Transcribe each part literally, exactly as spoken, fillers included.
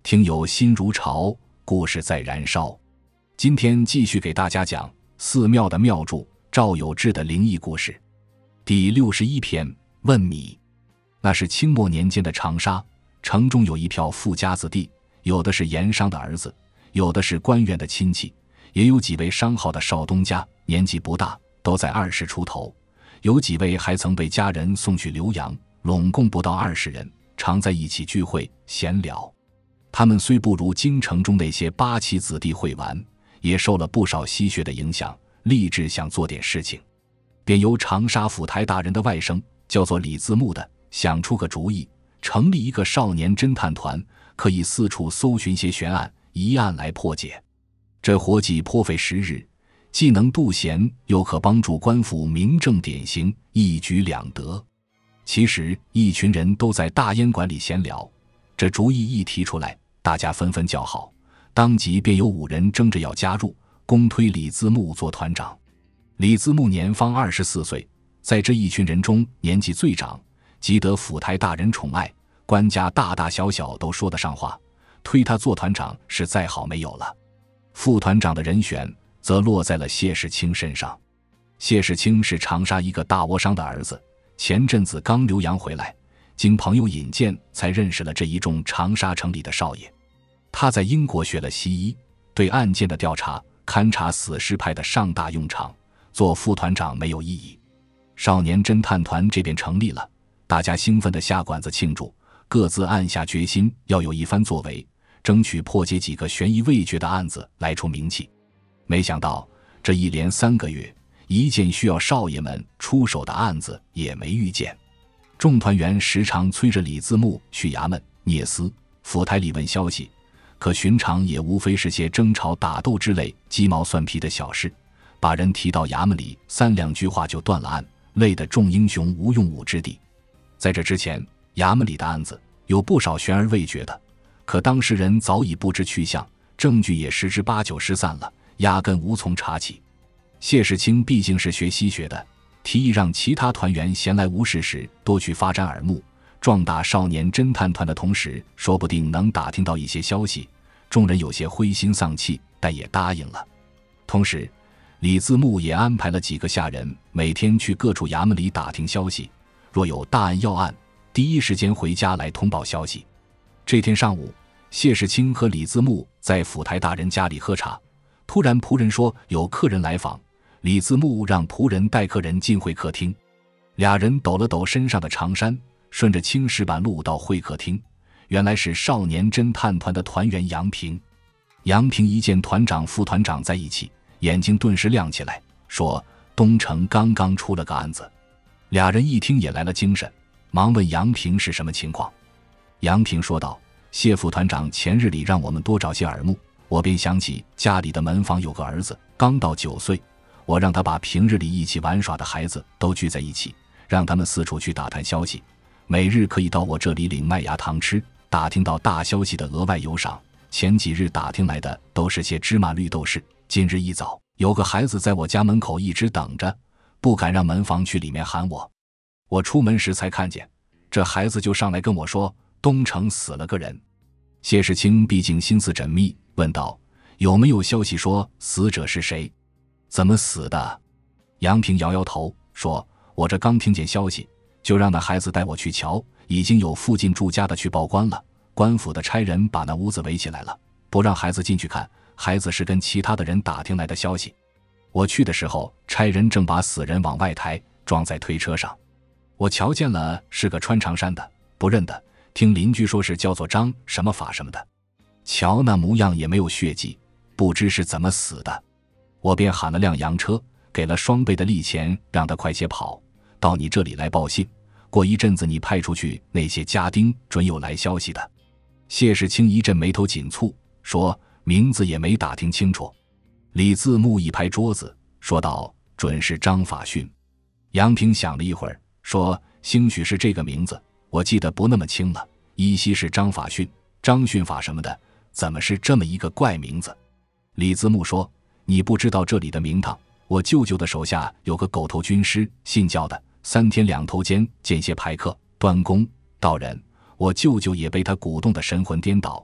听友心如潮，故事在燃烧。今天继续给大家讲寺庙的庙祝赵有志的灵异故事。第六十一篇，问米。那是清末年间的长沙，城中有一票富家子弟，有的是盐商的儿子，有的是官员的亲戚，也有几位商号的少东家，年纪不大，都在二十出头，有几位还曾被家人送去留洋，拢共不到二十人，常在一起聚会闲聊。他们虽不如京城中那些八旗子弟会玩，也受了不少西学的影响，立志想做点事情。便由长沙府台大人的外甥叫做李自牧的想出个主意，成立一个少年侦探团，可以四处搜寻些悬案，一案来破解。这活计颇费时日，既能度闲，又可帮助官府明正典刑，一举两得。其实一群人都在大烟馆里闲聊，这主意一提出来，大家纷纷叫好，当即便有五人争着要加入，公推李自牧做团长。李自牧年方二十四岁，在这一群人中年纪最长，极得府台大人宠爱，官家大大小小都说得上话，推他做团长是再好没有了。副团长的人选则落在了谢世清身上。谢世清是长沙一个大窝商的儿子，前阵子刚留洋回来，经朋友引荐才认识了这一众长沙城里的少爷。他在英国学了西医，对案件的调查勘察死尸派的上大用场，做副团长没有异议。少年侦探团这便成立了，大家兴奋地下馆子庆祝，各自暗下决心要有一番作为，争取破解几个悬疑未决的案子来出名气。没想到这一连三个月，一件需要少爷们出手的案子也没遇见。众团员时常催着李自牧去衙门、聂司、府台里问消息，可寻常也无非是些争吵打斗之类鸡毛蒜皮的小事，把人提到衙门里，三两句话就断了案，累得众英雄无用武之地。在这之前，衙门里的案子有不少悬而未决的，可当事人早已不知去向，证据也十之八九失散了，压根无从查起。谢世清毕竟是学西学的，提议让其他团员闲来无事时多去发展耳目，壮大少年侦探团的同时，说不定能打听到一些消息。众人有些灰心丧气，但也答应了。同时李自牧也安排了几个下人，每天去各处衙门里打听消息，若有大案要案，第一时间回家来通报消息。这天上午，谢世清和李自牧在府台大人家里喝茶，突然仆人说有客人来访，李自牧让仆人带客人进会客厅。俩人抖了抖身上的长衫，顺着青石板路到会客厅，原来是少年侦探团的团员杨平。杨平一见团长副团长在一起，眼睛顿时亮起来，说东城刚刚出了个案子。俩人一听也来了精神，忙问杨平是什么情况。杨平说道，谢副团长前日里让我们多找些耳目，我便想起家里的门房有个儿子刚到九岁，我让他把平日里一起玩耍的孩子都聚在一起，让他们四处去打探消息，每日可以到我这里领麦芽糖吃，打听到大消息的额外有赏。前几日打听来的都是些芝麻绿豆事，今日一早有个孩子在我家门口一直等着，不敢让门房去里面喊我。我出门时才看见，这孩子就上来跟我说东城死了个人。谢世清毕竟心思缜密，问道，有没有消息说死者是谁，怎么死的？杨平摇摇头说，我这刚听见消息，就让那孩子带我去瞧，已经有附近住家的去报官了，官府的差人把那屋子围起来了，不让孩子进去看，孩子是跟其他的人打听来的消息。我去的时候，差人正把死人往外抬，装在推车上。我瞧见了是个穿长衫的，不认得，听邻居说是叫做张什么法什么的，瞧那模样也没有血迹，不知是怎么死的。我便喊了辆洋车，给了双倍的利钱，让他快些跑到你这里来报信，过一阵子你派出去，那些家丁准有来消息的。谢世清一阵眉头紧蹙，说名字也没打听清楚。李自牧一拍桌子说道，准是张法训。杨平想了一会儿，说兴许是这个名字，我记得不那么清了，依稀是张法训、张训法什么的，怎么是这么一个怪名字？李自牧说，你不知道这里的名堂，我舅舅的手下有个狗头军师，信教的，三天两头间见些牌客、端公、道人，我舅舅也被他鼓动得神魂颠倒，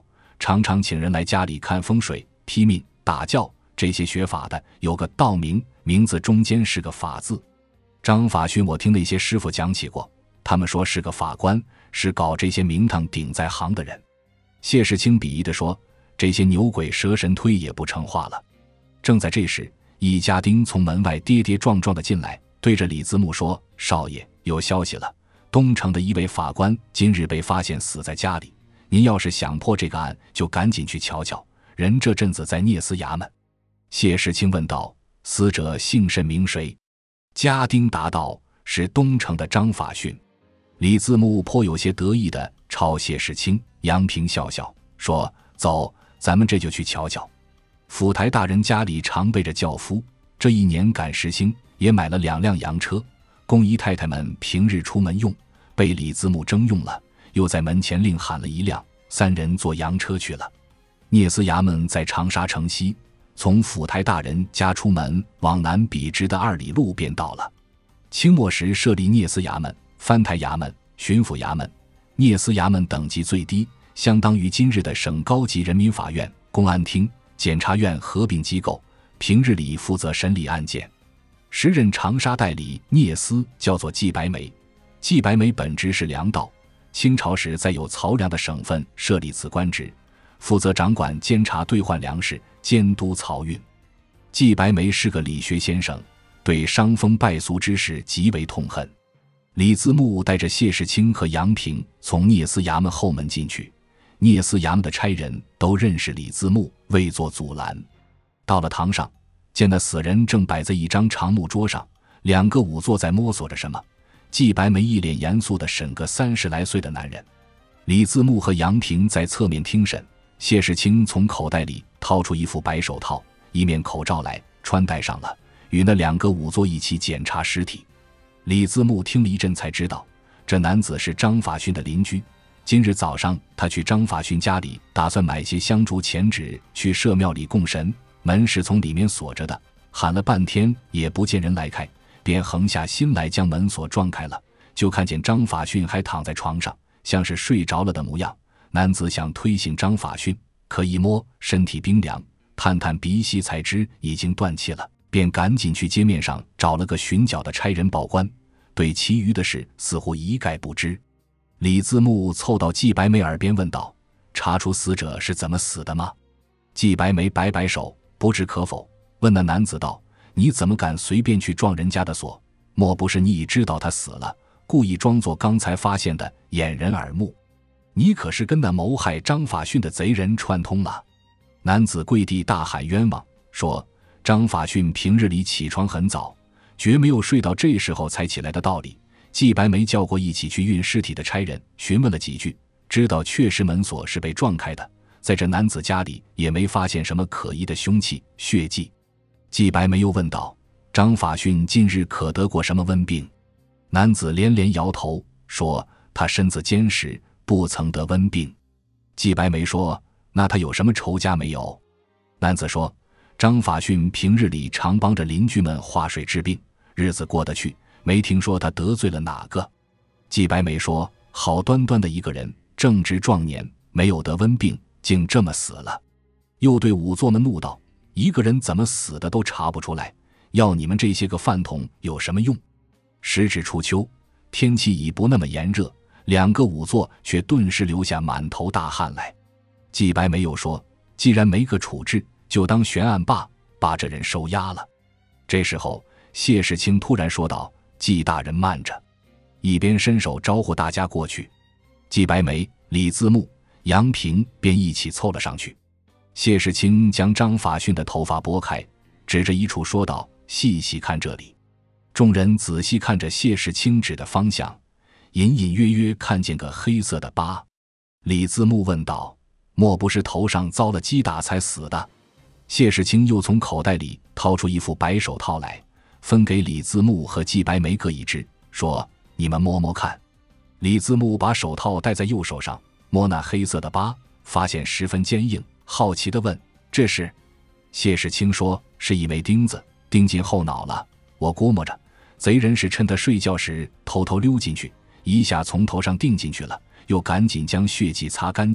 常常请人来家里看风水、批命、打教，这些学法的有个道名，名字中间是个法字。张法训我听那些师傅讲起过，他们说是个法官，是搞这些名堂顶在行的人。谢世清鄙夷地说，这些牛鬼蛇神推也不成话了。正在这时，一家丁从门外跌跌撞撞地进来，对着李自牧说，少爷，有消息了，东城的一位法官今日被发现死在家里，您要是想破这个案，就赶紧去瞧瞧，人这阵子在聂司衙门。谢世清问道，死者姓甚名谁？家丁答道，是东城的张法训。李自牧颇有些得意地朝谢世清、杨平笑笑，说，走，咱们这就去瞧瞧。府台大人家里常备着轿夫，这一年赶时兴，也买了两辆洋车，供姨太太们平日出门用，被李自牧征用了，又在门前另喊了一辆，三人坐洋车去了。聂司衙门在长沙城西，从府台大人家出门往南笔直的二里路便到了。清末时设立聂司衙门、藩台衙门、巡抚衙门，聂司衙门等级最低，相当于今日的省高级人民法院、公安厅、检察院合并机构，平日里负责审理案件。时任长沙代理聂司叫做季白眉，季白眉本职是粮道，清朝时在有漕粮的省份设立此官职，负责掌管监察兑换粮食，监督漕运。季白眉是个理学先生，对伤风败俗之事极为痛恨。李自牧带着谢世清和杨平从聂司衙门后门进去，聂司衙门的差人都认识李自牧，未作阻拦。到了堂上，见那死人正摆在一张长木桌上，两个仵作在摸索着什么。季白眉一脸严肃地审个三十来岁的男人。李自牧和杨平在侧面听审，谢世清从口袋里掏出一副白手套、一面口罩来，穿戴上了，与那两个仵作一起检查尸体。李自牧听了一阵才知道，这男子是张法训的邻居。今日早上他去张法训家里，打算买些香烛钱纸去社庙里供神，门是从里面锁着的，喊了半天也不见人来开，便横下心来将门锁撞开了，就看见张法训还躺在床上，像是睡着了的模样。男子想推醒张法训，可一摸身体冰凉，探探鼻息才知已经断气了，便赶紧去街面上找了个巡脚的差人报官，对其余的事似乎一概不知。李自牧凑到季白眉耳边问道，查出死者是怎么死的吗？季白眉摆摆手，不置可否，问那男子道，你怎么敢随便去撞人家的锁？莫不是你已知道他死了，故意装作刚才发现的掩人耳目？你可是跟那谋害张法训的贼人串通了？男子跪地大喊冤枉，说张法训平日里起床很早，绝没有睡到这时候才起来的道理。季白眉叫过一起去运尸体的差人，询问了几句，知道确实门锁是被撞开的，在这男子家里也没发现什么可疑的凶器、血迹。季白眉又问道，张法训近日可得过什么瘟病？男子连连摇头，说他身子坚实，不曾得瘟病。季白眉说，那他有什么仇家没有？男子说，张法训平日里常帮着邻居们化水治病，日子过得去，没听说他得罪了哪个。季白眉说，好端端的一个人，正值壮年，没有得瘟病，竟这么死了。又对仵作们怒道，一个人怎么死的都查不出来，要你们这些个饭桶有什么用？时至初秋，天气已不那么炎热，两个仵作却顿时流下满头大汗来。季白眉又说，既然没个处置，就当悬案罢，把这人收押了。这时候谢世清突然说道，季大人慢着，一边伸手招呼大家过去。季白眉、李自牧、杨平便一起凑了上去。谢世清将张法训的头发拨开，指着一处说道，细细看这里。众人仔细看着谢世清指的方向，隐隐约约看见个黑色的疤。李自牧问道，莫不是头上遭了击打才死的？谢世清又从口袋里掏出一副白手套来，分给李自牧和季白眉各一只，说，你们摸摸看。李自牧把手套戴在右手上，摸那黑色的疤，发现十分坚硬，好奇地问，这是？谢世清说，是一枚钉子，钉进后脑了。我估摸着贼人是趁他睡觉时偷偷溜进去，一下从头上钉进去了，又赶紧将血迹擦干净，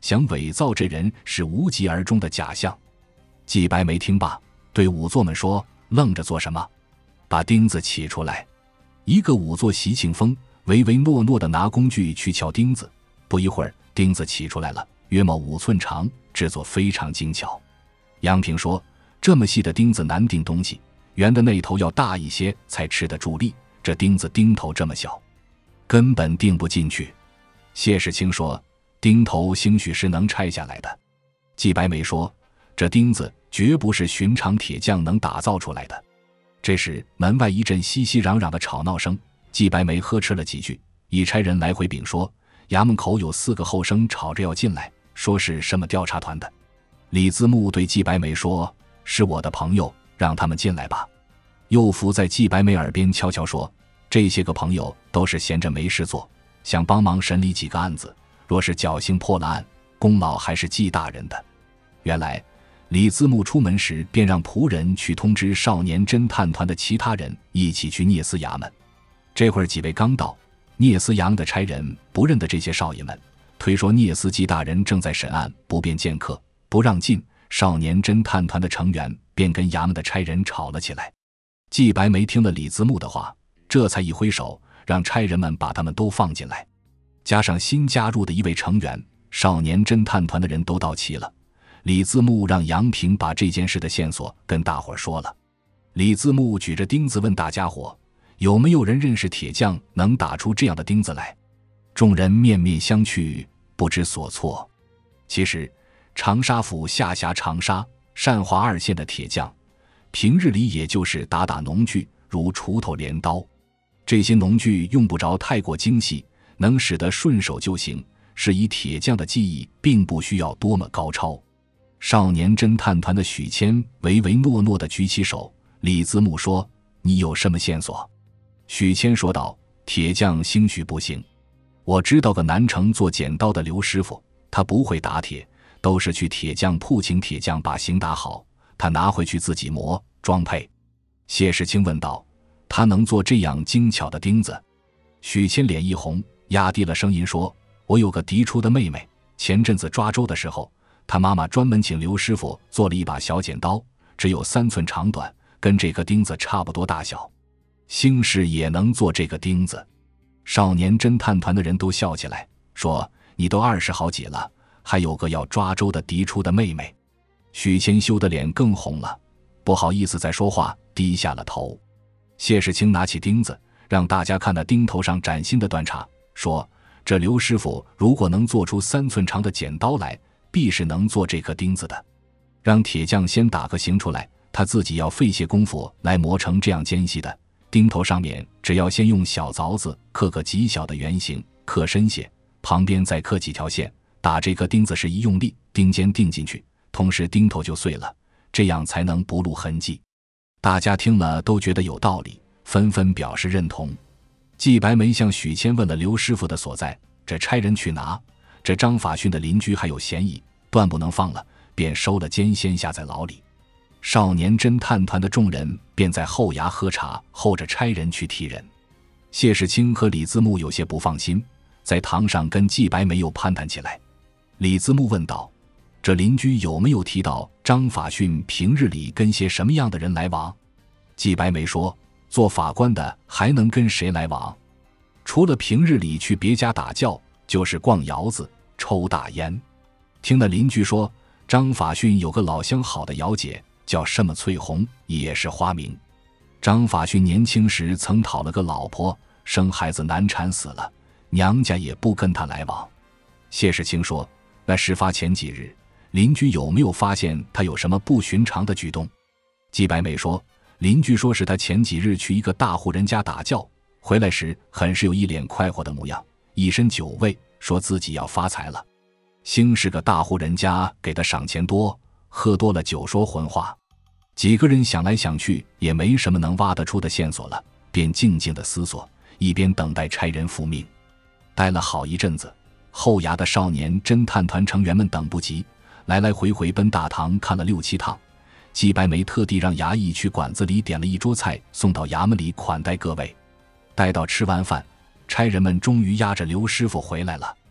想伪造这人是无疾而终的假象。季白眉听罢，对仵作们说：“愣着做什么？把钉子起出来。”一个仵作习庆风唯唯诺诺地拿工具去撬钉子，不一会儿，钉子起出来了，约莫五寸长，制作非常精巧。杨平说：“这么细的钉子难钉东西，圆的那头要大一些才吃得住力，这钉子钉头这么小，根本钉不进去。”谢世清说：“钉头兴许是能拆下来的。”季白眉说：“这钉子绝不是寻常铁匠能打造出来的。”这时门外一阵熙熙攘攘的吵闹声，季白眉呵斥了几句，一差人来回禀说：“衙门口有四个后生吵着要进来，说是什么调查团的。”李自牧对季白眉说：“是我的朋友，让他们进来吧。”右福在季白眉耳边悄悄说：“这些个朋友都是闲着没事做，想帮忙审理几个案子，若是侥幸破了案，功劳还是季大人的。”原来李自牧出门时便让仆人去通知少年侦探团的其他人一起去聂司衙门。这会儿几位刚到，聂司衙门的差人不认得这些少爷们，推说聂司季大人正在审案，不便见客，不让进。少年侦探团的成员便跟衙门的差人吵了起来。季白眉听了李自牧的话，这才一挥手，让差人们把他们都放进来。加上新加入的一位成员，少年侦探团的人都到齐了。李自牧让杨平把这件事的线索跟大伙说了。李自牧举着钉子问大家伙：“有没有人认识铁匠能打出这样的钉子来？”众人面面相觑，不知所措。其实长沙府下辖长沙、善化二县的铁匠，平日里也就是打打农具，如锄头、镰刀。这些农具用不着太过精细，能使得顺手就行，是以铁匠的技艺并不需要多么高超。少年侦探团的许谦唯唯诺诺地举起手。李自牧说：“你有什么线索？”许谦说道：“铁匠兴许不行，我知道个南城做剪刀的刘师傅，他不会打铁，都是去铁匠铺请铁匠把型打好，他拿回去自己磨装配。”谢世清问道：“他能做这样精巧的钉子？”许谦脸一红，压低了声音说：“我有个嫡出的妹妹，前阵子抓周的时候，他妈妈专门请刘师傅做了一把小剪刀，只有三寸长短，跟这个钉子差不多大小。兴氏也能做这个钉子。”少年侦探团的人都笑起来，说：“你都二十好几了，还有个要抓周的嫡出的妹妹。”许谦羞的脸更红了，不好意思再说话，低下了头。谢世清拿起钉子，让大家看那钉头上崭新的断茬，说：“这刘师傅如果能做出三寸长的剪刀来，必是能做这颗钉子的。让铁匠先打个形出来，他自己要费些功夫来磨成这样尖细的钉头，上面只要先用小凿子刻个极小的圆形，刻深些，旁边再刻几条线，打这颗钉子时一用力，钉尖钉进去，同时钉头就碎了，这样才能不露痕迹。”大家听了都觉得有道理，纷纷表示认同。季白眉向许谦问了刘师傅的所在，这差人去拿，这张法训的邻居还有嫌疑，断不能放了，便收了监先下在牢里。少年侦探团的众人便在后衙喝茶，候着差人去提人。谢世清和李自牧有些不放心，在堂上跟季白眉又攀谈起来。李自牧问道：“这邻居有没有提到张法训平日里跟些什么样的人来往？”季白眉说：“做法官的还能跟谁来往？除了平日里去别家打醮，就是逛窑子、抽大烟。”听那邻居说，张法训有个老相好的窑姐，叫什么翠红，也是花名。张法训年轻时曾讨了个老婆，生孩子难产死了，娘家也不跟他来往。谢世清说：“那事发前几日，邻居有没有发现他有什么不寻常的举动？”季白眉说：“邻居说是他前几日去一个大户人家打醮，回来时很是有一脸快活的模样，一身酒味，说自己要发财了。兴是个大户人家给他赏钱多，喝多了酒说混话。”几个人想来想去也没什么能挖得出的线索了，便静静地思索，一边等待差人复命。待了好一阵子，后衙的少年侦探团成员们等不及，来来回回奔大堂看了六七趟。季白眉特地让衙役去馆子里点了一桌菜送到衙门里款待各位。待到吃完饭，差人们终于押着刘师傅回来了。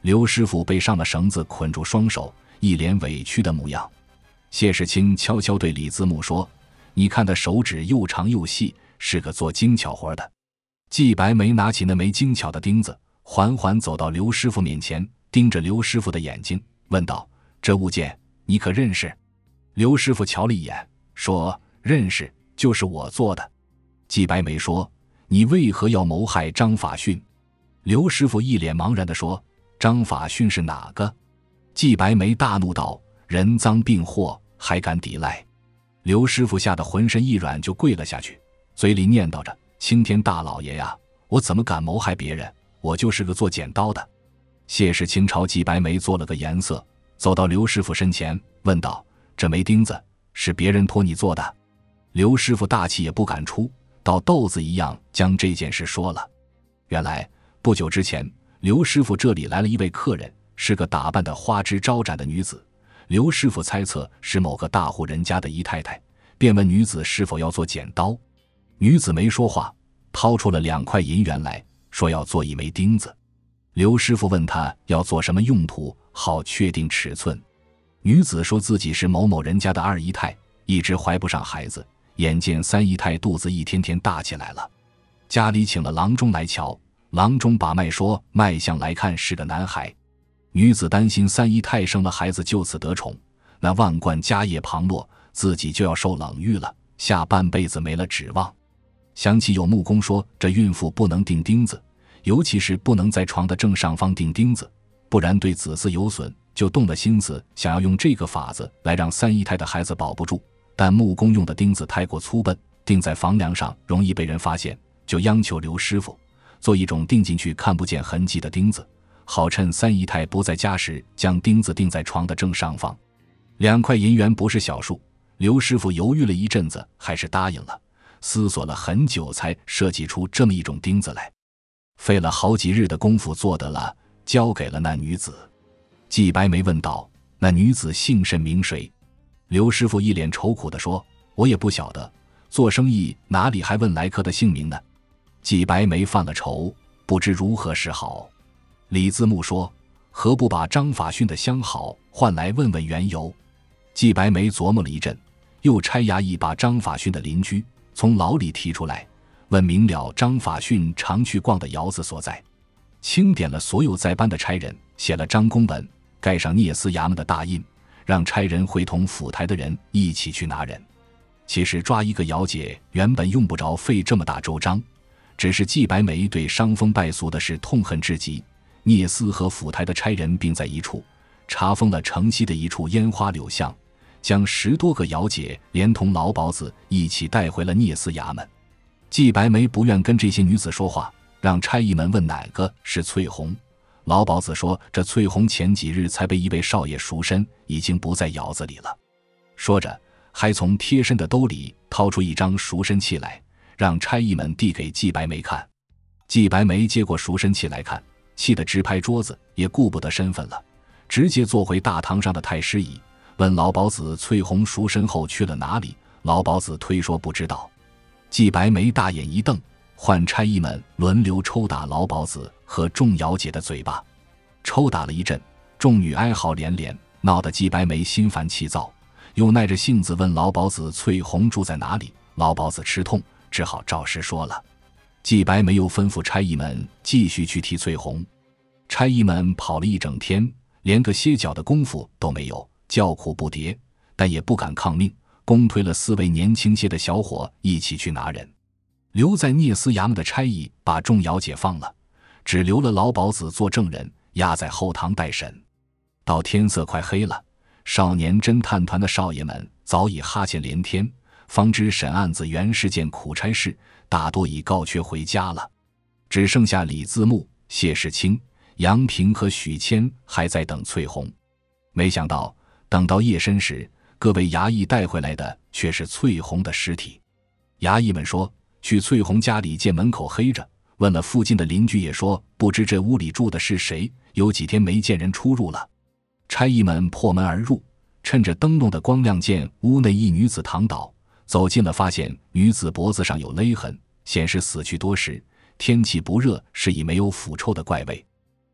刘师傅被上了绳子捆住双手，一脸委屈的模样。谢世清悄悄对李子木说：“你看他手指又长又细，是个做精巧活的。”季白眉拿起那枚精巧的钉子，缓缓走到刘师傅面前，盯着刘师傅的眼睛，问道：“这物件你可认识？”刘师傅瞧了一眼，说：“认识，就是我做的。”季白眉说：“你为何要谋害张法训？”刘师傅一脸茫然地说：“张法训是哪个？”季白眉大怒道：“人赃并获，还敢抵赖！”刘师傅吓得浑身一软，就跪了下去，嘴里念叨着：“青天大老爷呀，我怎么敢谋害别人？我就是个做剪刀的。”谢世清朝季白眉做了个颜色，走到刘师傅身前，问道：“这枚钉子是别人托你做的？”刘师傅大气也不敢出，到豆子一样将这件事说了。原来不久之前，刘师傅这里来了一位客人，是个打扮得花枝招展的女子。刘师傅猜测是某个大户人家的姨太太，便问女子是否要做剪刀。女子没说话，掏出了两块银元来说要做一枚钉子。刘师傅问她要做什么用途，好确定尺寸。女子说自己是某某人家的二姨太，一直怀不上孩子，眼见三姨太肚子一天天大起来了，家里请了郎中来瞧，郎中把脉说脉象来看是个男孩。女子担心三姨太生了孩子就此得宠，那万贯家业旁落，自己就要受冷遇了，下半辈子没了指望。想起有木工说这孕妇不能钉钉子，尤其是不能在床的正上方钉钉子，不然对子嗣有损，就动了心思想要用这个法子来让三姨太的孩子保不住。但木工用的钉子太过粗笨，钉在房梁上容易被人发现，就央求刘师傅做一种钉进去看不见痕迹的钉子，好趁三姨太不在家时将钉子钉在床的正上方。两块银元不是小数，刘师傅犹豫了一阵子，还是答应了，思索了很久才设计出这么一种钉子来，费了好几日的功夫做得了，交给了那女子。季白眉问道：“那女子姓甚名谁？”刘师傅一脸愁苦地说：“我也不晓得，做生意哪里还问来客的姓名呢？”季白眉犯了愁，不知如何是好。李自木说：“何不把张法训的相好换来问问缘由？”季白眉琢磨了一阵，又差衙役把张法训的邻居从牢里提出来，问明了张法训常去逛的窑子所在，清点了所有在班的差人，写了张公文，盖上聂司衙门的大印，让差人会同府台的人一起去拿人。其实抓一个窑姐原本用不着费这么大周章，只是季白眉对伤风败俗的事痛恨至极，聂司和府台的差人并在一处，查封了城西的一处烟花柳巷，将十多个窑姐连同老鸨子一起带回了聂司衙门。季白眉不愿跟这些女子说话，让差役们问哪个是翠红。老鸨子说这翠红前几日才被一位少爷赎身，已经不在窑子里了。说着还从贴身的兜里掏出一张赎身契来，让差役们递给季白眉看。季白眉接过赎身契来看，气得直拍桌子，也顾不得身份了，直接坐回大堂上的太师椅，问老鸨子翠红赎身后去了哪里。老鸨子推说不知道。季白眉大眼一瞪，换差役们轮流抽打老鸨子和众窑姐的嘴巴。抽打了一阵，众女哀嚎连连，闹得季白眉心烦气躁，又耐着性子问老鸨子翠红住在哪里。老鸨子吃痛，只好照实说了。季白眉又吩咐差役们继续去提翠红。差役们跑了一整天，连个歇脚的功夫都没有，叫苦不迭，但也不敢抗命，公推了四位年轻些的小伙一起去拿人。留在聂司衙门的差役把众窑姐放了，只留了老鸨子做证人，押在后堂待审。到天色快黑了，少年侦探团的少爷们早已哈欠连天，方知审案子原是件苦差事，大多已告缺回家了。只剩下李自木、谢世清、杨平和许谦还在等翠红。没想到等到夜深时，各位衙役带回来的却是翠红的尸体。衙役们说去翠红家里见门口黑着，问了附近的邻居也说不知这屋里住的是谁，有几天没见人出入了。差役们破门而入，趁着灯笼的光亮见屋内一女子躺倒，走近了发现女子脖子上有勒痕，显示死去多时，天气不热，是已没有腐臭的怪味。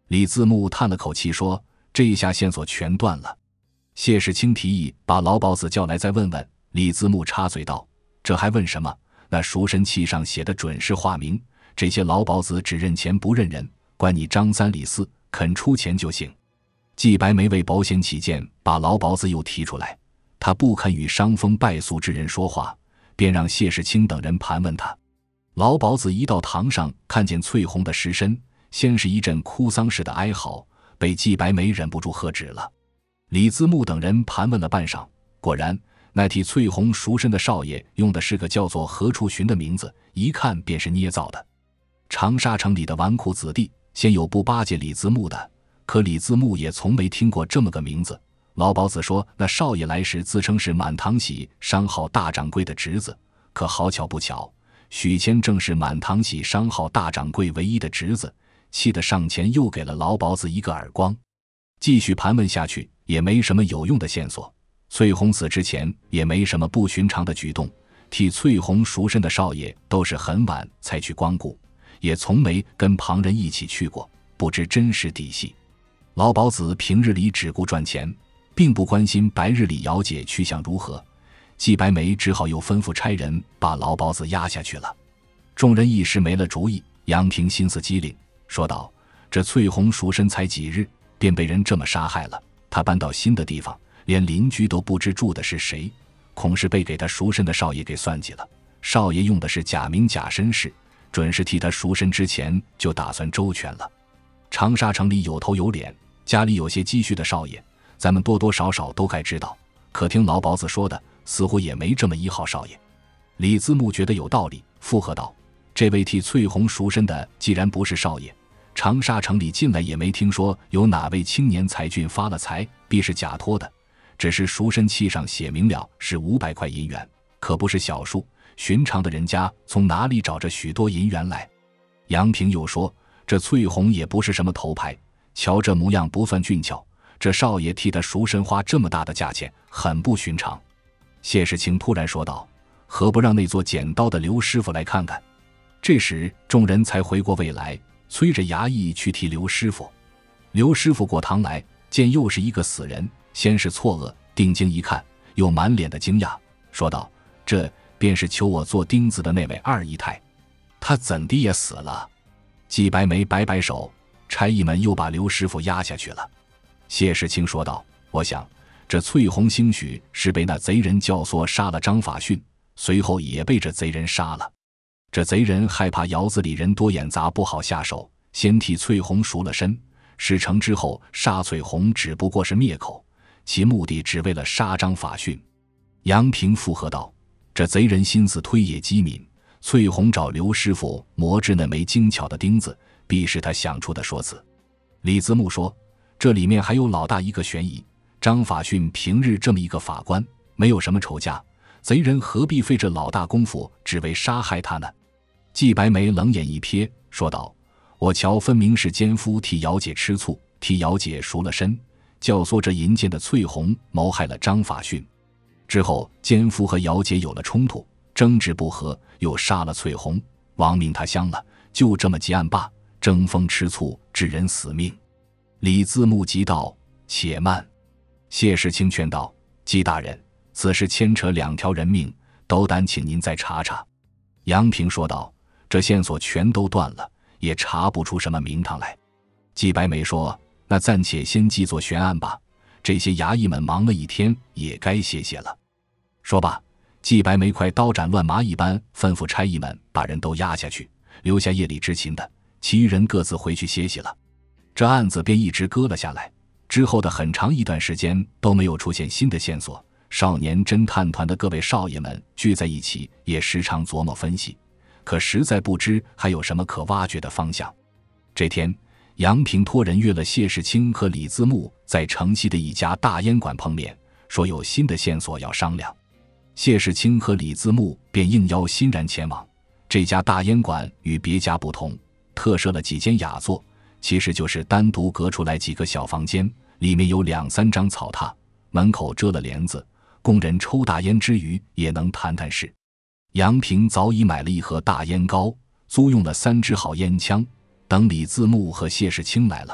李自牧叹了口气说：“这一下线索全断了。”谢世清提议把老鸨子叫来再问问。李自牧插嘴道：“这还问什么？那赎身契上写的准是化名，这些老鸨子只认钱不认人，管你张三李四，肯出钱就行。”季白眉为保险起见，把老鸨子又提出来，他不肯与伤风败俗之人说话，便让谢世清等人盘问他。老鸨子一到堂上，看见翠红的尸身，先是一阵哭丧似的哀嚎，被季白眉忍不住喝止了。李自牧等人盘问了半晌，果然那替翠红赎身的少爷用的是个叫做何处寻的名字，一看便是捏造的。长沙城里的纨绔子弟先有不巴结李自牧的，可李自牧也从没听过这么个名字。老鸨子说，那少爷来时自称是满堂喜商号大掌柜的侄子，可好巧不巧，许谦正是满堂喜商号大掌柜唯一的侄子，气得上前又给了老鸨子一个耳光。继续盘问下去，也没什么有用的线索。翠红死之前也没什么不寻常的举动，替翠红赎身的少爷都是很晚才去光顾，也从没跟旁人一起去过，不知真实底细。老鸨子平日里只顾赚钱，并不关心白日里姚姐去向如何，季白眉只好又吩咐差人把老鸨子压下去了。众人一时没了主意，杨平心思机灵，说道：“这翠红赎身才几日，便被人这么杀害了。他搬到新的地方，连邻居都不知住的是谁，恐是被给他赎身的少爷给算计了。少爷用的是假名假身世，准是替他赎身之前就打算周全了。长沙城里有头有脸，家里有些积蓄的少爷，咱们多多少少都该知道。可听老鸨子说的，似乎也没这么一号少爷。”李自牧觉得有道理，附和道：“这位替翠红赎身的既然不是少爷，长沙城里近来也没听说有哪位青年才俊发了财，必是假托的。只是赎身契上写明了是五百块银元，可不是小数，寻常的人家从哪里找着许多银元来？”杨平又说：“这翠红也不是什么头牌，瞧这模样不算俊俏，这少爷替他赎身花这么大的价钱，很不寻常。”谢世清突然说道：“何不让那做剪刀的刘师傅来看看？”这时众人才回过味来，催着衙役去替刘师傅。刘师傅过堂来，见又是一个死人，先是错愕，定睛一看，又满脸的惊讶，说道：“这便是求我做钉子的那位二姨太，他怎地也死了？”季白眉摆摆手，差役们又把刘师傅压下去了。谢世清说道：“我想这翠红兴许是被那贼人教唆杀了张法训，随后也被这贼人杀了。这贼人害怕窑子里人多眼杂，不好下手，先替翠红赎了身，事成之后杀翠红只不过是灭口，其目的只为了杀张法训。”杨平附和道：“这贼人心思推也机敏，翠红找刘师傅磨制那枚精巧的钉子，必是他想出的说辞。”李自牧说：“这里面还有老大一个悬疑，张法训平日这么一个法官，没有什么仇家，贼人何必费这老大功夫只为杀害他呢？”季白眉冷眼一瞥，说道：“我瞧分明是奸夫替姚姐吃醋，替姚姐赎了身，教唆着淫贱的翠红谋害了张法训。之后奸夫和姚姐有了冲突，争执不和，又杀了翠红，亡命他乡了，就这么结案罢，争风吃醋，致人死命。”李自牧急道：“且慢。”谢世清劝道：“季大人，此事牵扯两条人命，斗胆请您再查查。”杨平说道：“这线索全都断了，也查不出什么名堂来。”季白眉说：“那暂且先记作悬案吧，这些衙役们忙了一天，也该歇歇了。”说罢，季白眉快刀斩乱麻一般吩咐差役们把人都押下去，留下夜里执勤的，其余人各自回去歇息了。这案子便一直搁了下来，之后的很长一段时间都没有出现新的线索。少年侦探团的各位少爷们聚在一起，也时常琢磨分析，可实在不知还有什么可挖掘的方向。这天，杨平托人约了谢世清和李自牧在城西的一家大烟馆碰面，说有新的线索要商量。谢世清和李自牧便应邀欣然前往。这家大烟馆与别家不同，特设了几间雅座，其实就是单独隔出来几个小房间，里面有两三张草榻，门口遮了帘子，供人抽大烟之余也能谈谈事。杨平早已买了一盒大烟膏，租用了三支好烟枪，等李自牧和谢世清来了，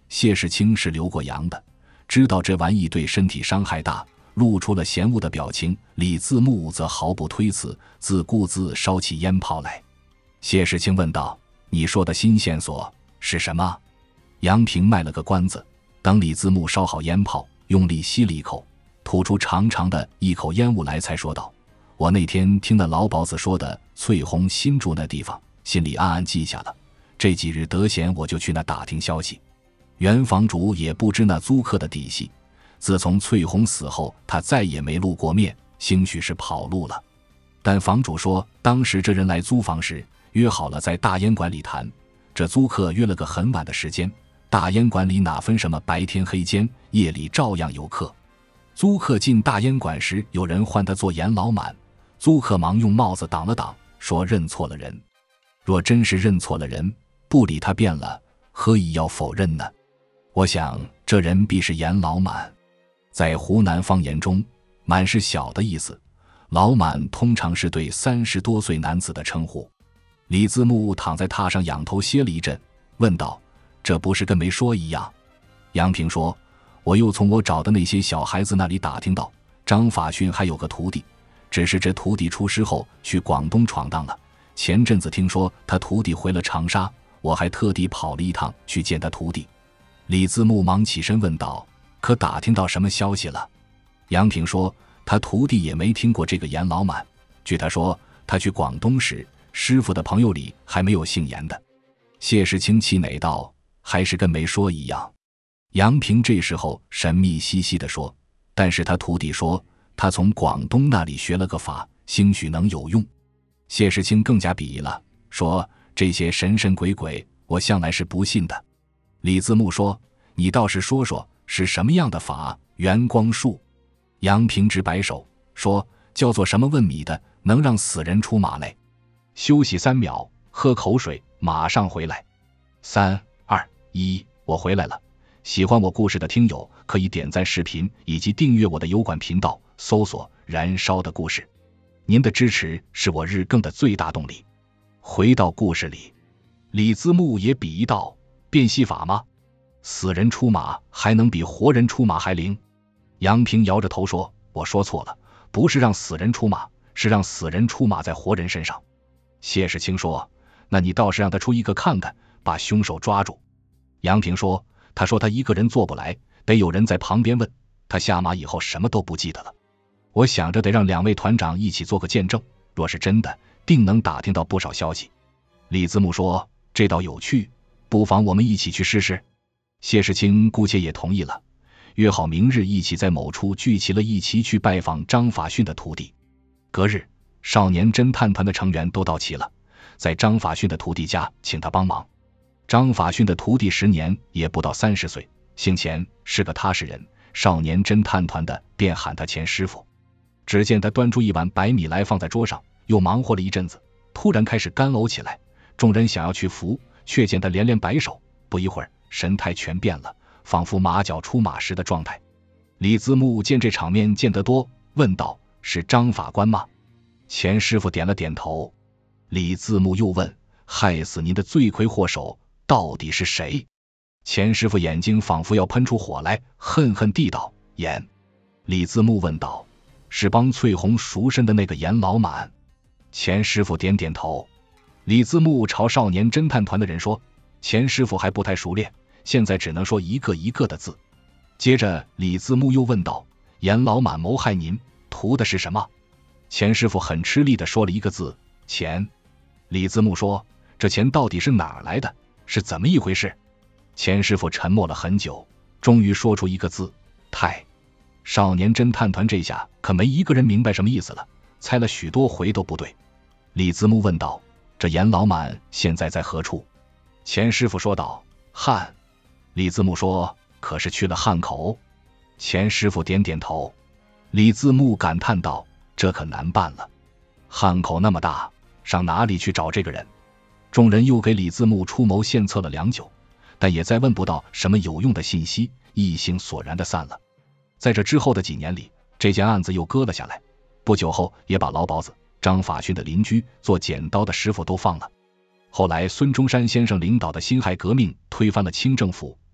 谢世清是留过洋的，知道这玩意对身体伤害大，露出了嫌恶的表情。李自牧则毫不推辞，自顾自烧起烟泡来。谢世清问道：你说的新线索是什么？杨平卖了个关子，等李自牧烧好烟泡，用力吸了一口，吐出长长的一口烟雾来，才说道：我那天听那老鸨子说的翠红新住那地方，心里暗暗记下了，这几日得闲我就去那打听消息。原房主也不知那租客的底细，自从翠红死后，他再也没露过面，兴许是跑路了。但房主说，当时这人来租房时，约好了在大烟馆里谈，这租客约了个很晚的时间，大烟馆里哪分什么白天黑间，夜里照样有客。租客进大烟馆时，有人唤他做严老满，租客忙用帽子挡了挡，说认错了人。若真是认错了人，不理他便了，何以要否认呢？我想这人必是严老满。在湖南方言中，满是小的意思，老满通常是对三十多岁男子的称呼。李自牧躺在榻上仰头歇了一阵，问道：这不是跟没说一样？杨平说：我又从我找的那些小孩子那里打听到，张法训还有个徒弟，只是这徒弟出师后去广东闯荡了。前阵子听说他徒弟回了长沙，我还特地跑了一趟去见他徒弟。李自牧忙起身问道：可打听到什么消息了？杨平说：他徒弟也没听过这个严老满，据他说，他去广东时，师傅的朋友里还没有姓严的。谢世清气馁道：还是跟没说一样。杨平这时候神秘兮兮地说：但是他徒弟说，他从广东那里学了个法，兴许能有用。谢世清更加鄙夷了，说：这些神神鬼鬼，我向来是不信的。李自牧说：你倒是说说是什么样的法？元光术。杨平直摆手说：叫做什么问米的，能让死人出马来。休息三秒，喝口水，马上回来。三二一，我回来了。喜欢我故事的听友可以点赞视频以及订阅我的油管频道，搜索燃烧的故事。您的支持是我日更的最大动力。回到故事里，李自牧也鄙夷道：变戏法吗？死人出马还能比活人出马还灵？杨平摇着头说：我说错了，不是让死人出马，是让死人出马在活人身上。谢世清说：那你倒是让他出一个看看，把凶手抓住。杨平说：他说他一个人做不来，得有人在旁边问。他下马以后什么都不记得了。我想着得让两位团长一起做个见证，若是真的，定能打听到不少消息。李自牧说：这倒有趣，不妨我们一起去试试。谢世清姑且也同意了，约好明日一起在某处聚齐了一起去拜访张法训的徒弟。隔日，少年侦探团的成员都到齐了，在张法训的徒弟家请他帮忙。张法训的徒弟时年也不到三十岁，姓钱，是个踏实人，少年侦探团的便喊他钱师傅。只见他端出一碗白米来放在桌上，又忙活了一阵子，突然开始干呕起来。众人想要去扶，却见他连连摆手，不一会儿神态全变了，仿佛马脚出马时的状态。李自牧见这场面见得多，问道：是张法官吗？钱师傅点了点头。李自牧又问：害死您的罪魁祸首到底是谁？钱师傅眼睛仿佛要喷出火来，恨恨地道：严。李自牧问道：是帮翠红赎身的那个严老满？钱师傅点点头。李自牧朝少年侦探团的人说：钱师傅还不太熟练，现在只能说一个一个的字。接着李自牧又问道：严老满谋害您，图的是什么？钱师傅很吃力地说了一个字：钱。李自牧说：这钱到底是哪儿来的？是怎么一回事？钱师傅沉默了很久，终于说出一个字：太。少年侦探团这下可没一个人明白什么意思了，猜了许多回都不对。李自牧问道：这严老满现在在何处？钱师傅说道：汉。李自牧说：可是去了汉口？钱师傅点点头。李自牧感叹道：这可难办了，汉口那么大，上哪里去找这个人？众人又给李自牧出谋献策了良久，但也再问不到什么有用的信息，一行索然的散了。在这之后的几年里，这件案子又搁了下来，不久后也把老鸨子、张法训的邻居做剪刀的师傅都放了。后来孙中山先生领导的辛亥革命推翻了清政府，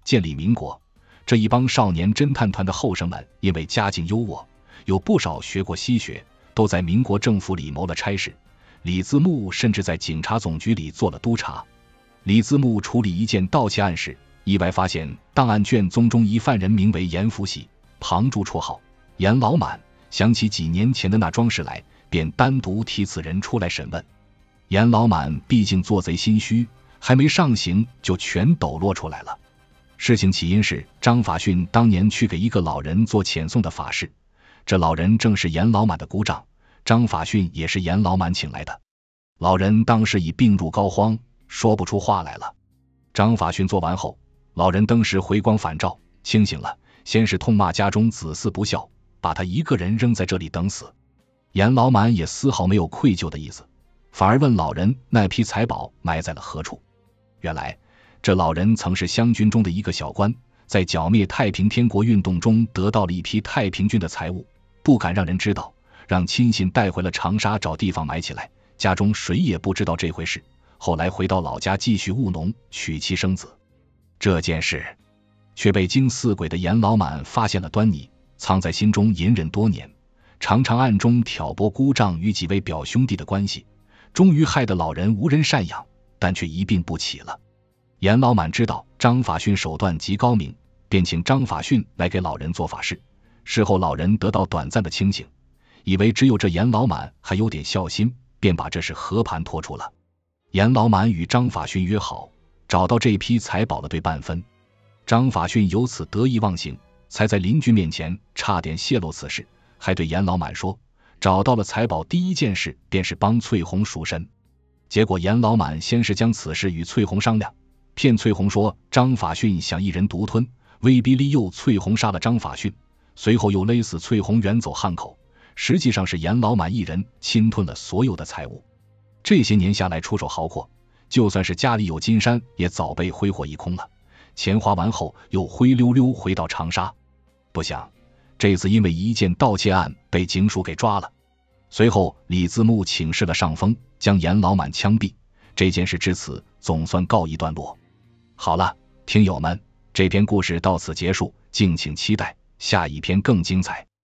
建立民国。这一帮少年侦探团的后生们，因为家境优渥，有不少学过西学，都在民国政府里谋了差事。李自牧甚至在警察总局里做了督察。李自牧处理一件盗窃案时，意外发现档案卷宗中一犯人名为严福喜，旁注绰号严老满。想起几年前的那桩事来，便单独提此人出来审问。严老满毕竟做贼心虚，还没上刑就全抖落出来了。事情起因是张法训当年去给一个老人做遣送的法事，这老人正是严老满的姑丈，张法训也是严老满请来的。老人当时已病入膏肓，说不出话来了。张法训做完后，老人当时回光返照，清醒了，先是痛骂家中子嗣不孝，把他一个人扔在这里等死。严老满也丝毫没有愧疚的意思，反而问老人那批财宝埋在了何处。原来这老人曾是湘军中的一个小官，在剿灭太平天国运动中得到了一批太平军的财物，不敢让人知道，让亲信带回了长沙找地方埋起来，家中谁也不知道这回事。后来回到老家继续务农，娶妻生子。这件事却被惊似鬼的严老满发现了端倪，藏在心中隐忍多年，常常暗中挑拨姑丈与几位表兄弟的关系，终于害得老人无人赡养，但却一病不起了。严老满知道张法训手段极高明，便请张法训来给老人做法事。事后老人得到短暂的清醒，以为只有这严老满还有点孝心，便把这事和盘托出了。严老满与张法训约好，找到这批财宝的对半分。张法训由此得意忘形，才在邻居面前差点泄露此事，还对严老满说，找到了财宝第一件事便是帮翠红赎身。结果严老满先是将此事与翠红商量，骗翠红说张法训想一人独吞，威逼利诱翠红杀了张法训，随后又勒死翠红远走汉口，实际上是严老满一人侵吞了所有的财物。这些年下来出手豪阔，就算是家里有金山也早被挥霍一空了，钱花完后又灰溜溜回到长沙。不想这次因为一件盗窃案被警署给抓了。随后李自牧请示了上峰，将严老满枪毙。这件事至此总算告一段落。好了，听友们，这篇故事到此结束，敬请期待下一篇更精彩。